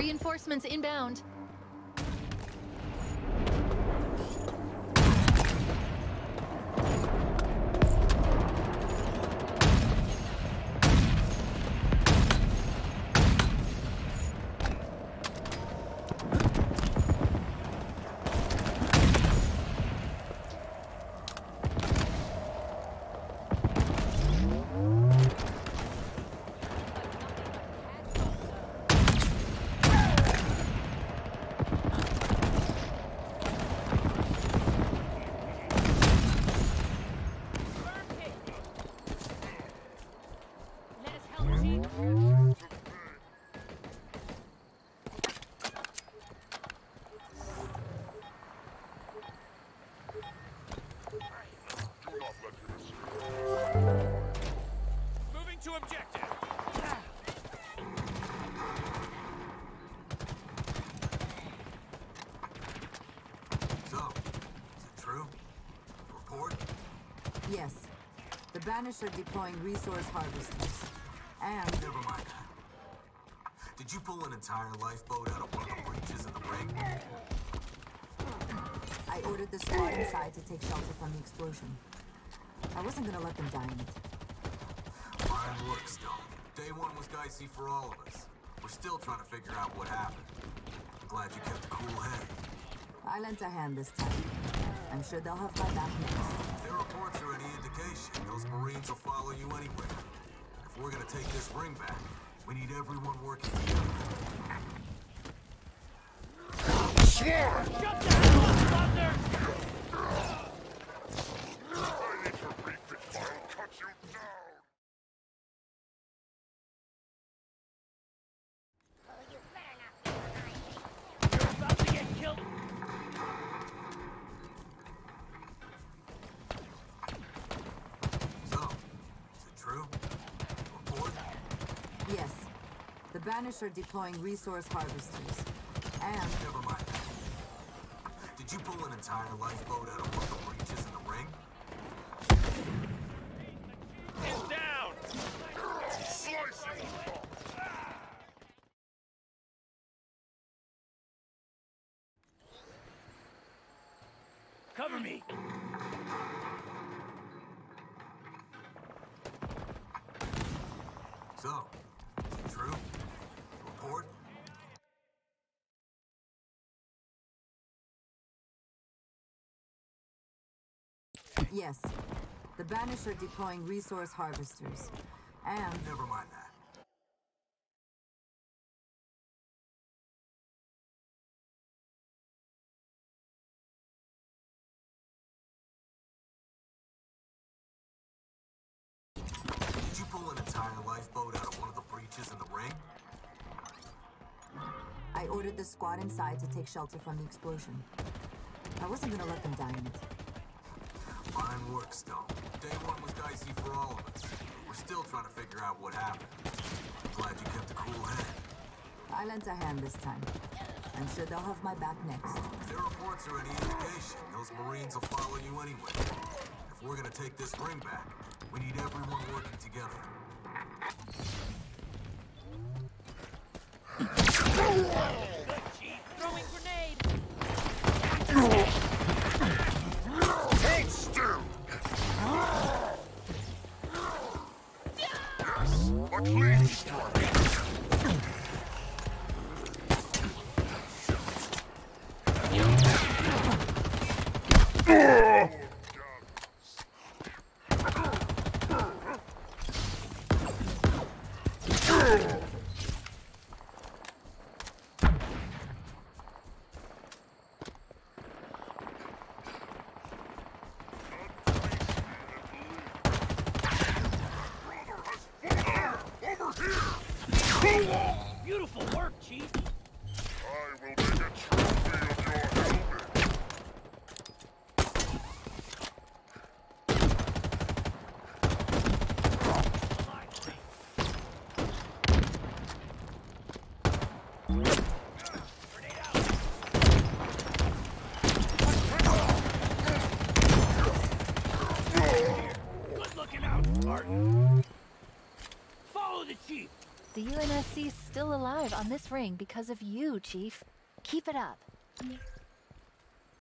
Reinforcements inbound. Yes. The Banisher deploying resource harvesters. And... Never mind that. Did you pull an entire lifeboat out of one of the breaches in the ring? I ordered the squad inside to take shelter from the explosion. I wasn't gonna let them die in it. Fine work, Stone. Day one was dicey for all of us. We're still trying to figure out what happened. I'm glad you kept a cool head. I lent a hand this time. I'm sure they'll have my back next. If their reports are any indication, those Marines will follow you anywhere. If we're gonna take this ring back, we need everyone working together. Shut the hell up, Thunder! I need to refit. I'll cut you down! You're about to get killed! So, is it true? Report? Yes. The Banisher deploying resource harvesters. And... Never mind that. Did you pull an entire lifeboat out of one of the breaches in the ring? It's down! Slice it! Cover me! So, is it true? Report? Yes. The Banisher deploying resource harvesters. And... Never mind that. Did you pull an entire lifeboat out of one of the breaches in the ring? I ordered the squad inside to take shelter from the explosion. I wasn't gonna let them die in it. Fine work, Stone. Day one was dicey for all of us. We're still trying to figure out what happened. I'm glad you kept a cool head. I lent a hand this time. I'm sure they'll have my back next. If their reports are any indication, those Marines will follow you anyway. If we're gonna take this ring back, we need everyone working together. Good, Chief! Throwing grenade! Hold still! Yes, a clean strike! Beautiful work, Chief! I will make a trophy of your helmet! Good looking out, Spartan! Follow the Chief! The UNSC's still alive on this ring because of you, Chief. Keep it up.